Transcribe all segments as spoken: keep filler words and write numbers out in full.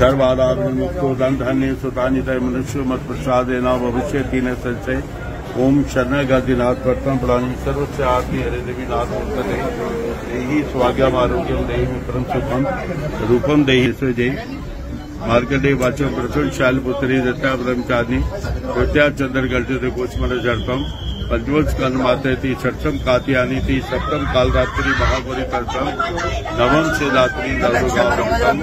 सर्वादामुक्तो धन्य सुतानित मनुष्य मत प्रसाद देना भविष्य तीन संचय ओम शरणगादिनाथ प्रथम प्राणी सर्वोच्च आरती हरे देवी नाथ वर्तते देहि स्वाज्ञाम आरोग्यम देहि परम सुखम रूपम देहि जय मार्कंडेय वाचो प्रसुल शाल पुत्री दत्ता ब्रह्मचारिणी प्रत्या चंद्र गलते गोचमन जड़तम पंचवंश कर्ण माते थी छठम कात्यायनी थी सप्तम कालरात्रि महागौरी तर्तम नवम से दात्री नवगाम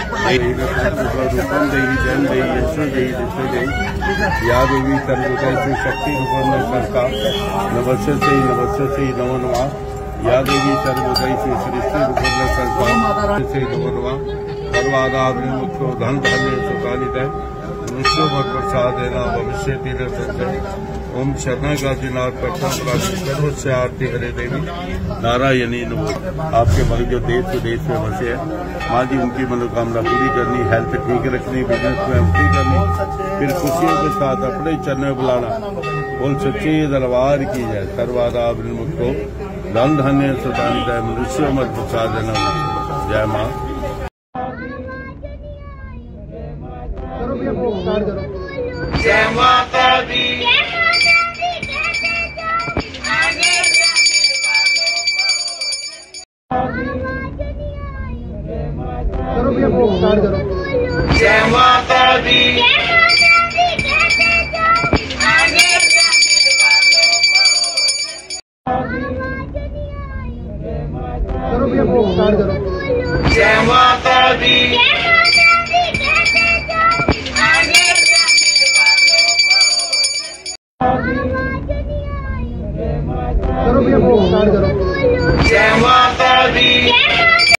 रूपम देहि जन देहि यशो देहि दिशो देहि या देवी सर्वोदय शक्ति रूपम संस्था नमस्य से नमस्य से नमो नमः या देवी सर्वोदय से सृष्टि रूपम संस्था से नमो नमः सर्वादामुक्तो धन धान्य सुखानित मनुष्यो मत प्रसाद देना भविष्य तीन संचय ओम शरणगादिनाथ प्रथम प्राणी सर्वोच्च आरती हरे देवी नारायणी नमो। आपके मन जो देश विदेश में बसे हैं माँ जी उनकी मनोकामना पूरी करनी, हेल्थ ठीक रखनी, बिजनेस में ठीक करनी, फिर खुशियों के साथ अपने चरण में बुलाना। बोल सच्चे दरबार की जय। सर्वादा मुक्तो धन धन्य सुतानित मनुष्य मत प्रसाद देना। जय माँ। जय माता दी। जय माता दी। जय माता दी।